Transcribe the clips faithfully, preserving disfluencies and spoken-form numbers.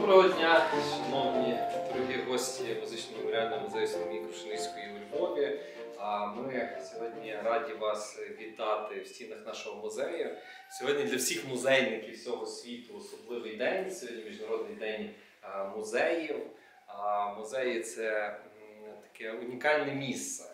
Доброго дня, шановні дорогі гості музично-меморіального музею Соломії Крушельницької у Львові. Ми сьогодні раді вас вітати в стінах нашого музею. Сьогодні для всіх музейників всього світу особливий день. Сьогодні Міжнародний день музеїв. Музеї – це таке унікальне місце.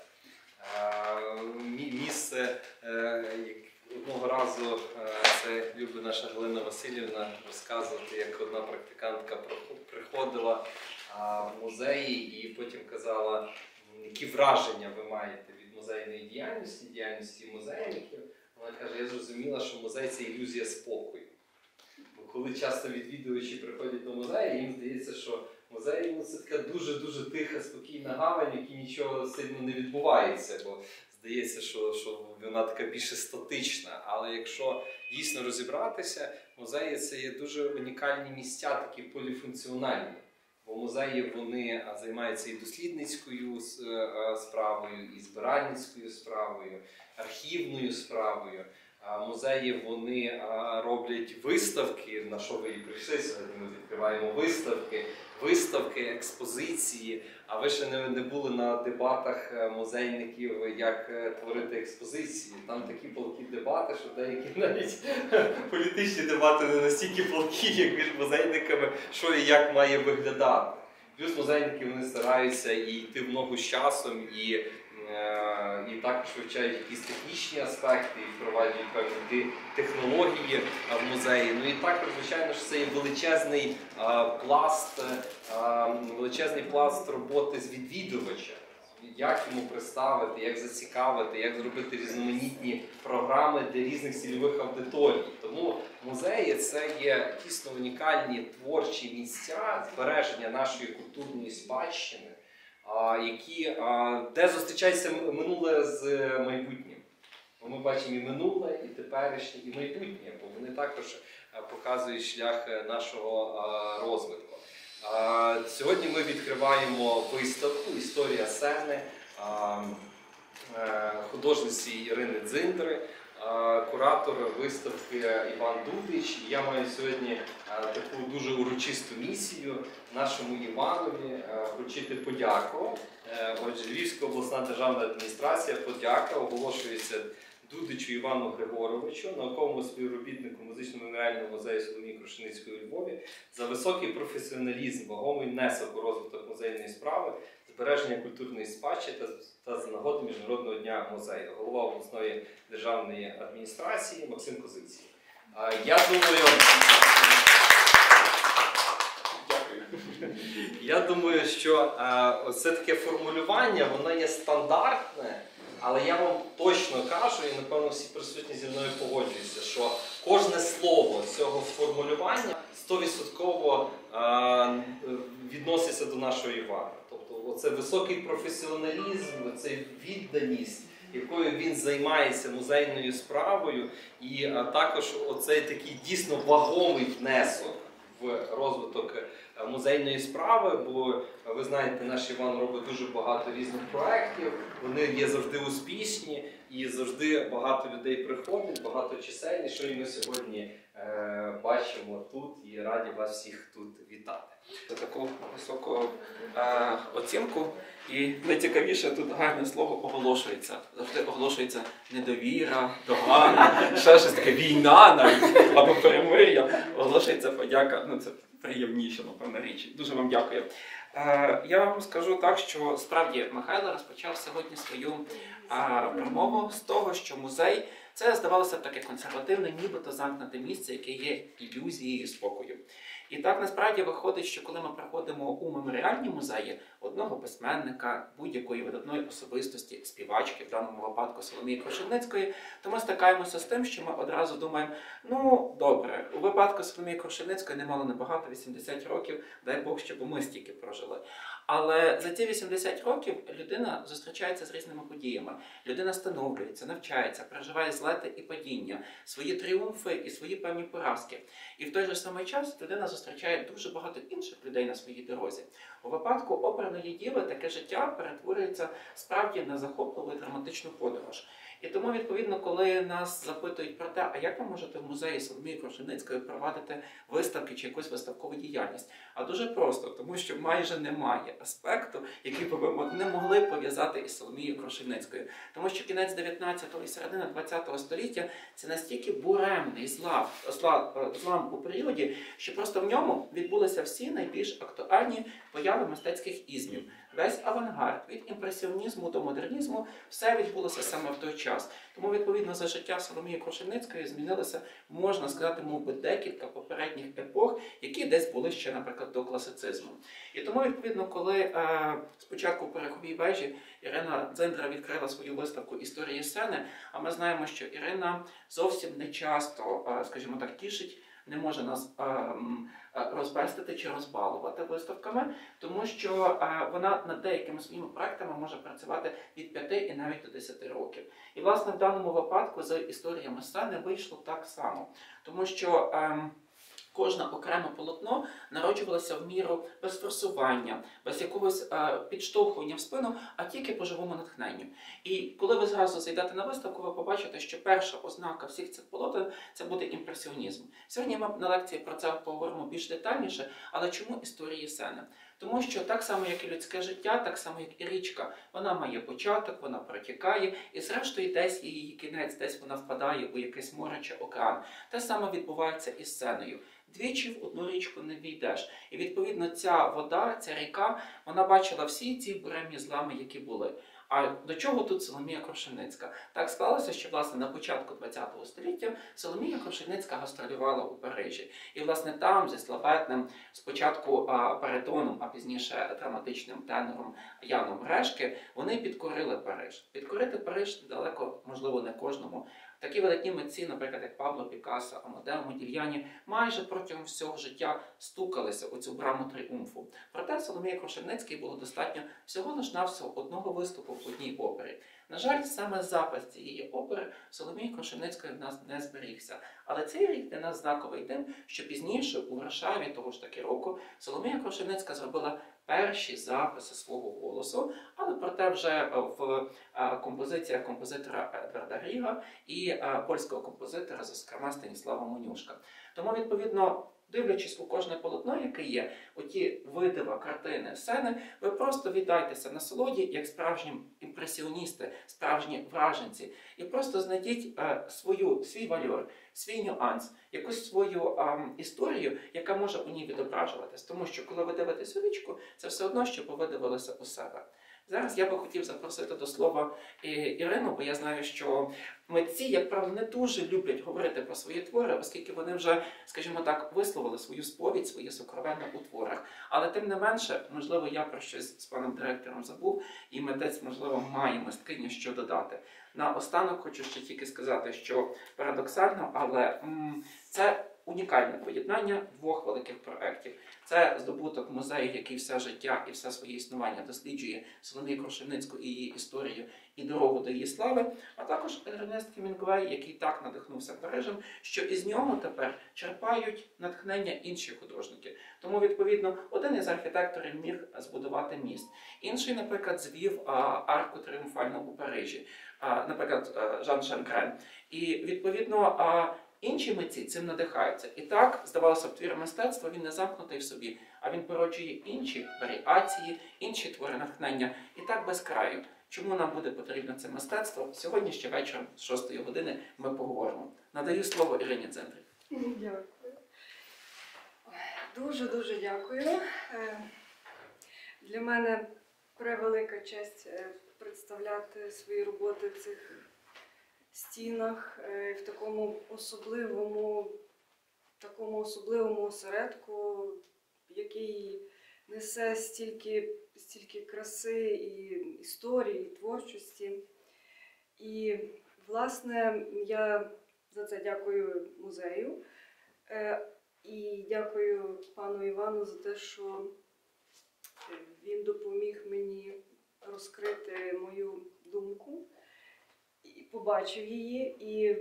Місце, одного разу це любить наша Галина Васильівна розказувати, як одна практикантка приходила в музеї і потім казала, які враження ви маєте від музейної діяльності, діяльності музейників. Вона каже, я зрозуміла, що музей – це ілюзія спокою. Бо коли часто відвідувачі приходять до музею, їм здається, що музей ну, це така дуже-дуже тиха, спокійна гавань, в якій нічого сильно не відбувається. Бо здається, що, що вона така більше статична. Але якщо дійсно розібратися, музеї – це є дуже унікальні місця, такі поліфункціональні. Бо музеї вони займаються і дослідницькою справою, і збиральницькою справою, архівною справою. Музеї вони роблять виставки, на що ви і прийшли сьогодні, ми відкриваємо виставки, виставки, експозиції. А ви ще не, не були на дебатах музейників, як творити експозиції. Там такі палкі дебати, що деякі навіть політичні дебати не настільки палкі, як між музейниками, що і як має виглядати. Плюс музейники вони стараються і йти в ногу з часом, і І також вивчають якісь технічні аспекти, і впроваджують певні технології в музеї. Ну і також, звичайно, що це є величезний пласт, величезний пласт роботи з відвідувачем. Як йому представити, як зацікавити, як зробити різноманітні програми для різних цільових аудиторій. Тому музеї – це є дійсно унікальні творчі місця збереження нашої культурної спадщини, які, де зустрічається минуле з майбутнім. Ми бачимо і минуле, і теперішнє, і майбутнє, бо вони також показують шлях нашого розвитку. Сьогодні ми відкриваємо виставку «Історія сцени» художниці Ірини Дзиндри, куратор виставки Іван Дудич. І я маю сьогодні таку дуже урочисту місію нашому Іванові вручити подяку. Отже, Львівська обласна державна адміністрація подяка оголошується Дудичу Івану Григоровичу, науковому співробітнику музично-меморіального музею Соломії Крушельницької у Львові, за високий професіоналізм, вагомий внесок у розвиток музейної справи, збереження культурної спадщини та, та з нагоди Міжнародного дня музею. Голова обласної державної адміністрації Максим Козицький. Я думаю, я думаю, що це таке формулювання, воно є стандартне. Але я вам точно кажу, і напевно всі присутні зі мною погоджуються, що кожне слово цього формулювання сто відсотків відноситься до нашого Івана. Тобто оце високий професіоналізм, це відданість, якою він займається музейною справою, і також оцей такий дійсно вагомий внесок в розвиток музейної справи, бо ви знаєте, наш Іван робить дуже багато різних проєктів, вони є завжди успішні і завжди багато людей приходить, багато чисельні, що і ми сьогодні е, бачимо тут і раді вас всіх тут вітати. За таку високу е, оцінку. І найцікавіше тут гарне слово оголошується. Завжди оголошується недовіра, догана, ще щось таке, війна навіть, або перемир'я. Оголошується подяка, ну це приємніше, напевно, річ. Дуже вам дякую. Е, я вам скажу так, що справді Михайло розпочав сьогодні свою е, промову з того, що музей – це, здавалося б, таке консервативне, нібито замкнуте місце, яке є ілюзією спокою. І так насправді виходить, що коли ми приходимо у меморіальні музеї одного письменника, будь-якої видатної особистості, співачки, в даному випадку Соломії Крушельницької, то ми стикаємося з тим, що ми одразу думаємо, ну добре, у випадку Соломії Крушельницької немало небагато, вісімдесят років, дай Бог, щоб ми стільки прожили. Але за ці вісімдесят років людина зустрічається з різними подіями. Людина становлюється, навчається, переживає злети і падіння, свої тріумфи і свої певні поразки. І в той же самий час людина зустрічає дуже багато інших людей на своїй дорозі. У випадку оперної діви таке життя перетворюється справді на захопливу і драматичну подорож. І тому, відповідно, коли нас запитують про те, а як ви можете в музеї Соломії Крушельницької провадити виставки чи якусь виставкову діяльність? А дуже просто, тому що майже немає аспекту, який би ви не могли пов'язати із Соломією Крушельницькою. Тому що кінець дев'ятнадцятого і середина двадцятого століття – це настільки буремний злам, злам, злам у періоді, що просто в ньому відбулися всі найбільш актуальні появи мистецьких ізмів. Весь авангард, від імпресіонізму до модернізму, все відбулося саме в той час. Тому, відповідно, за життя Соломії Крушельницької змінилося, можна сказати, мов би, декілька попередніх епох, які десь були ще, наприклад, до класицизму. І тому, відповідно, коли е, спочатку в Пороховій вежі Ірина Дзиндра відкрила свою виставку «Історії сцени», а ми знаємо, що Ірина зовсім не часто, е, скажімо так, тішить, не може нас е, е, розбестити чи розбалувати виставками, тому що е, вона над деякими своїми проектами може працювати від п'яти і навіть до десяти років. І, власне, в даному випадку з історіями сцени вийшло так само, тому що е, кожне окреме полотно народжувалося в міру без форсування, без якогось е, підштовхування в спину, а тільки по живому натхненню. І коли ви зразу зайдете на виставку, ви побачите, що перша ознака всіх цих полотен – це буде імпресіонізм. Сьогодні ми на лекції про це поговоримо більш детальніше, але чому історії сцени? Тому що так само, як і людське життя, так само, як і річка, вона має початок, вона протікає, і зрештою десь є її кінець, десь вона впадає у якесь море чи океан. Те саме відбувається із сценою. Двічі в одну річку не війдеш. І, відповідно, ця вода, ця ріка, вона бачила всі ці буремні злами, які були. А до чого тут Соломія Крушельницька? Так склалося, що, власне, на початку ХХ століття Соломія Крушельницька гастролювала у Парижі. І, власне, там зі славетним спочатку баритоном, а пізніше драматичним тенором Яном Решки, вони підкорили Париж. Підкорити Париж далеко, можливо, не кожному. Такі видатні митці, наприклад, як Пабло Пікассо, Амадео Модільяні, майже протягом всього життя стукалися у цю браму тріумфу. Проте Соломії Крушельницькій було достатньо всього лиш навсього одного виступу в одній опері. На жаль, саме запис цієї опери Соломії Крушельницької в нас не зберігся. Але цей рік для нас знаковий тим, що пізніше у Варшаві того ж таки року Соломія Крушельницька зробила перші записи свого голосу, але проте вже в композиціях композитора Едварда Гріга і польського композитора, зокрема, Станіслава Монюшка. Тому, відповідно, дивлячись у кожне полотно, яке є, оті видива, картини, сцени, ви просто віддайтеся насолоді, як справжні імпресіоністи, справжні враженці. І просто знайдіть е, свою, свій вальор, свій нюанс, якусь свою е, історію, яка може у ній відображуватись. Тому що, коли ви дивитесь у річку, це все одно, що ви дивилися у себе. Зараз я би хотів запросити до слова Ірину, бо я знаю, що митці, як правило, не дуже люблять говорити про свої твори, оскільки вони вже, скажімо так, висловили свою сповідь, своє сокровенне у творах. Але тим не менше, можливо, я про щось з паном директором забув, і митець, можливо, має, мисткиня, що додати. Наостанок хочу ще тільки сказати, що парадоксально, але м це унікальне поєднання двох великих проєктів. Це здобуток музею, який все життя і все своє існування досліджує Соломію Крушельницьку і її історію, і дорогу до її слави, а також Ернест Хемінгуей, який так надихнувся Парижем, що із нього тепер черпають натхнення інші художники. Тому, відповідно, один із архітекторів міг збудувати міст. Інший, наприклад, звів а, арку тріумфальну у Парижі, а, наприклад, а, Жан Шангрен. І, відповідно, а, інші митці цим надихаються. І так, здавалося б, твір мистецтва, він не замкнутий в собі, а він породжує інші варіації, інші твори натхнення. І так без краю. Чому нам буде потрібно це мистецтво? Сьогодні ще вечором з шостої години ми поговоримо. Надаю слово Ірині Дзиндрі. Дякую. Дуже-дуже дякую. Для мене превелика честь представляти свої роботи в цих стінах, в такому особливому, такому особливому осередку, який несе стільки, стільки краси і історії, і творчості. І, власне, я за це дякую музею і дякую пану Івану за те, що він допоміг мені розкрити мою думку, і побачив її. І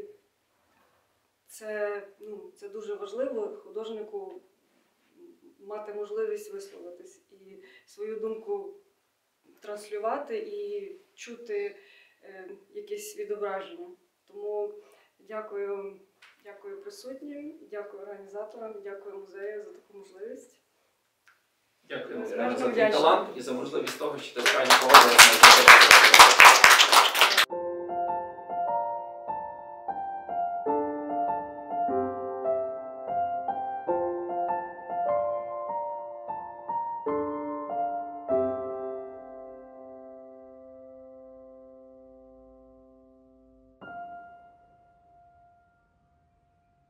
це, ну, це дуже важливо художнику мати можливість висловитись і свою думку транслювати і чути е, якесь відображення. Тому дякую, дякую присутнім, дякую організаторам, дякую музею за таку можливість. Дякуємо Безмежно за твій вдячна. талант і за можливість того, що ти справді погодилася.